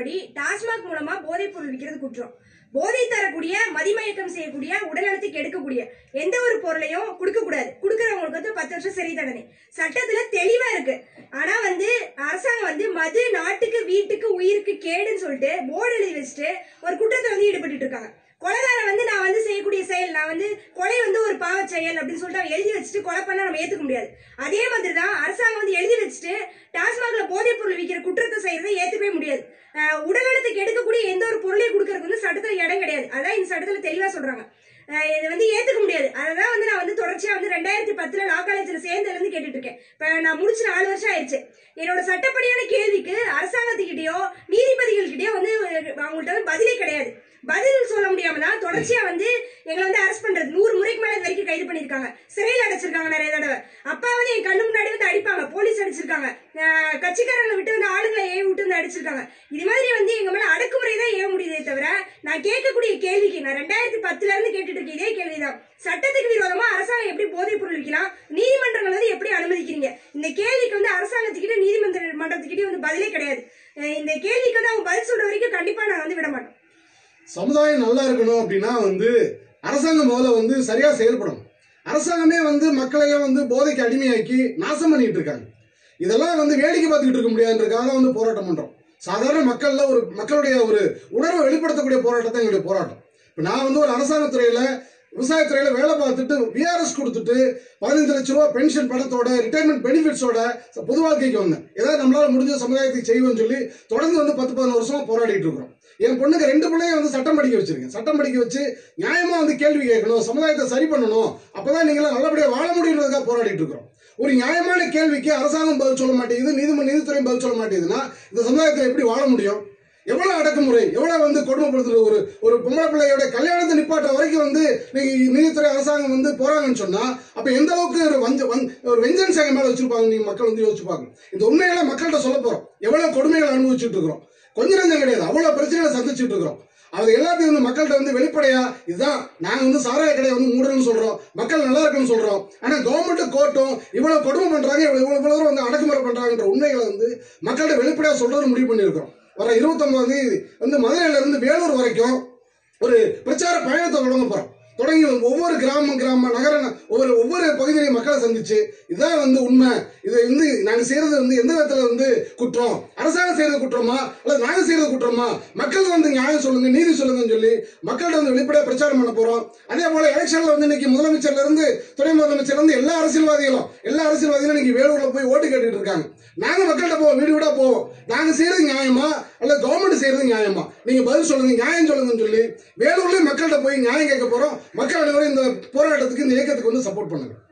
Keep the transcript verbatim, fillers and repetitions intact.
சட்டத்தின்படி டாஸ்மாக் மூலமா போதைப் பொருள் விற்கிறது குற்றம். போதை தரக்கூடிய, மதிமயக்கம் செய்யக்கூடிய, உடல்நலத்தை கெடுக்கக்கூடிய எந்த ஒரு பொருளையும் கொடுக்க கூடாது. கொடுக்கறவங்களுக்கு வந்து பத்து வருஷம் சிறை தண்டனை சட்டத்துல தெளிவா இருக்கு. ஆனா வந்து அரசாங்கம் வந்து மது நாட்டுக்கு, வீட்டுக்கு, உயிருக்கு கேடுன்னு சொல்லிட்டு போர்டு எழுதி வச்சுட்டு ஒரு குற்றத்தை வந்து ஈடுபட்டு இருக்காங்க. கொலைகாரன் வந்து நான் வந்து செய்யக்கூடிய செயல், நான் வந்து கொலை வந்து ஒரு பாவ செயல் அப்படின்னு சொல்லிட்டு அவன் எழுதி வச்சுட்டு கொலை பண்ணா நம்ம ஏத்துக்க முடியாது. அதே மாதிரி தான் அரசாங்கம் வந்து எழுதி வச்சுட்டு டாஸ்மாக்ல போதைப் பொருள் விற்கிற குற்றத்தை செய்யறதை ஏத்துக்கவே முடியாது. உடல்நலத்துக்கு எடுக்கக்கூடிய எந்த ஒரு பொருளையும் கொடுக்கறதுக்கு வந்து சட்டத்துல இடம் கிடையாது. அதான் இந்த சட்டத்துல தெளிவா சொல்றாங்க. இதை வந்து ஏத்துக்க முடியாது. அதான் வந்து நான் வந்து தொடர்ச்சியா வந்து ரெண்டாயிரத்தி பத்துல லா காலேஜ்ல சேர்ந்ததுல இருந்து கேட்டுட்டு இருக்கேன். இப்ப நான் முடிச்சு நாலு வருஷம் ஆயிடுச்சு. என்னோட சட்டப்படியான கேள்விக்கு அரசாங்கத்துக்கிட்டயோ நீதிபதிகள் கிட்டயோ வந்து அவங்கள்ட்ட வந்து பதிலே கிடையாது. பதில் சொல்ல முடியாம தான் தொடர்ச்சியா வந்து எங்களை வந்து அரெஸ்ட் பண்றது, நூறு முறைக்கு மேல இது வரைக்கும் கைது பண்ணிருக்காங்க, சிறையில் அடைச்சிருக்காங்க நிறைய தடவை. அப்பா வந்து என் கண்ணு முன்னாடி வந்து அடிப்பாங்க, போலீஸ் அடிச்சிருக்காங்க, கட்சிக்காரங்களை விட்டு வந்து ஆளுங்களை ஏவி விட்டு வந்து அடிச்சிருக்காங்க. இது மாதிரி வந்து எங்க மேல அடக்குமுறை தான் ஏவ முடியுதே தவிர நான் கேட்கக்கூடிய கேள்விக்கு நான் ரெண்டாயிரத்தி பத்துல இருந்து கேட்டுட்டு இருக்கேன் இதே கேள்விதான். சட்டத்துக்கு விரோதமா அரசாங்கம் எப்படி போதைப் பொருள் விற்கலாம், நீதிமன்றங்கள் வந்து எப்படி அனுமதிக்கிறீங்க? இந்த கேள்விக்கு வந்து அரசாங்கத்துக்கிட்ட நீதிமன்ற மன்றத்துக்கிட்டே வந்து பதிலே கிடையாது. இந்த கேள்விக்கு வந்து அவங்க பதில் சொல்ற வரைக்கும் கண்டிப்பா நான் வந்து விட மாட்டோம். சமுதாயம் நல்லா இருக்கணும் அப்படின்னா வந்து அரசாங்கம் முதல்ல வந்து சரியா செயல்படணும். அரசாங்கமே வந்து மக்களையும் வந்து போதைக்கு அடிமையாக்கி நாசம் பண்ணிட்டு இருக்காங்க. இதெல்லாம் வந்து வேடிக்கை பார்த்துக்கிட்டு இருக்க முடியாதுன்றதுக்காக வந்து போராட்டம் பண்றோம். சாதாரண மக்கள்ல ஒரு மக்களுடைய ஒரு உணர்வை வெளிப்படுத்தக்கூடிய போராட்டத்தை எங்களுடைய போராட்டம். இப்ப நான் வந்து ஒரு அரசாங்கத்துறையில விவசாயத்துறையில வேலை பார்த்துட்டு விஆர்எஸ் கொடுத்துட்டு பதினஞ்சு லட்சம் ரூபாய் பென்ஷன் பணத்தோட ரிட்டையர்மெண்ட் பெனிஃபிட்ஸோட பொது வாழ்க்கைக்கு வந்தேன். ஏதாவது நம்மளால முடிஞ்ச சமுதாயத்தை செய்வோம்னு சொல்லி தொடர்ந்து வந்து பத்து பதினோரு வருஷமா போராடிட்டு இருக்கிறோம். என் பொண்ணுக்கு ரெண்டு பிள்ளைய வந்து சட்டம் படிக்க வச்சிருக்கேன். சட்டம் படிக்க வச்சு நியாயமா வந்து கேள்வி கேட்கணும், சமுதாயத்தை சரி பண்ணணும், அப்பதான் நீங்களும் நல்லபடியா வாழ முடியுன்றதுக்காக போராடிட்டு இருக்கிறோம். ஒரு நியாயமான கேள்விக்கு அரசாங்கம் பதில் சொல்ல மாட்டேங்குது, நீதிமன்ற நீதித்துறையும் பதில் சொல்ல மாட்டேங்குதுன்னா இந்த சமுதாயத்தில் எப்படி வாழ முடியும்? எவ்வளவு அடக்குமுறை, எவ்வளவு வந்து கொடுமைப்படுத்துற ஒரு ஒரு பொம்பளை பிள்ளையோட கல்யாணத்தை நிப்பாட்ட வரைக்கும் வந்து நீதித்துறை அரசாங்கம் வந்து போறாங்கன்னு சொன்னா அப்ப எந்த அளவுக்கு ஒரு வஞ்ச ஒரு வெஞ்சன்ஸ் எங்க மேல வச்சிருப்பாங்க நீங்க மக்கள் வந்து யோசிச்சுப்பாங்க. இந்த உண்மைகளை மக்கள்கிட்ட சொல்ல போறோம். எவ்வளவு கொடுமைகளை அனுபவிச்சுட்டு இருக்கிறோம், கொஞ்ச நஞ்சம் கிடையாது, அவ்வளவு பிரச்சனைகளை சந்திச்சுட்டு இருக்கிறோம். அது எல்லாத்தையும் வந்து மக்கள்கிட்ட வந்து வெளிப்படையா இதுதான் நாங்க வந்து சாராய கடையை வந்து மூடணும்னு சொல்றோம், மக்கள் நல்லா இருக்குன்னு சொல்றோம். ஆனா கவர்மெண்ட் கோர்ட்டும் இவ்வளவு கொடுமை பண்றாங்க, இவ்வளவு இவ்வளவு வந்து அடக்குமுறை பண்றாங்கன்ற உண்மைகளை வந்து மக்கள்கிட்ட வெளிப்படையா சொல்றது முடிவு பண்ணியிருக்கிறோம். வர இருபத்தி ஒன்பதாம் தேதி வந்து மதுரையில இருந்து வேலூர் வரைக்கும் ஒரு பிரச்சார பயணத்தை தொடங்க போறோம். தொடங்கி ஒவ்வொரு கிராமம் கிராம நகர ஒவ்வொரு ஒவ்வொரு பகுதியிலையும் மக்களை சந்திச்சு இதான் வந்து உண்மை, இதை வந்து நாங்க செய்யறது வந்து எந்த விதத்துல வந்து குற்றம், அரசாங்கம் செய்யறது குற்றமா அல்லது நாங்க செய்யறது குற்றமா, மக்கள் வந்து நியாயம் சொல்லுங்க, நீதி சொல்லுங்கன்னு சொல்லி மக்கள்கிட்ட வந்து வெளிப்படையா பிரச்சாரம் பண்ண போறோம். அதே போல எலெக்ஷன்ல வந்து இன்னைக்கு முதலமைச்சர்ல இருந்து துணை முதலமைச்சர் இருந்து எல்லா அரசியல்வாதிகளும் எல்லா அரசியல்வாதிகளும் இன்னைக்கு வேலூர்ல போய் ஓட்டு கேட்டுட்டு இருக்காங்க. நாங்க மக்கள்கிட்ட போவோம், வீடு வீடா போவோம், நாங்க செய்யறது நியாயமா அல்ல கவர்மெண்ட் செய்யறது நியாயமா, நீங்க பதில் சொல்லுங்க, நியாயம் சொல்லுங்கன்னு சொல்லி வேலூர்லயும் மக்கள்கிட்ட போய் நியாயம் கேட்க போறோம். மக்கள் அனைவரும் இந்த போராட்டத்துக்கு, இந்த இயக்கத்துக்கு வந்து சப்போர்ட் பண்ணுங்க.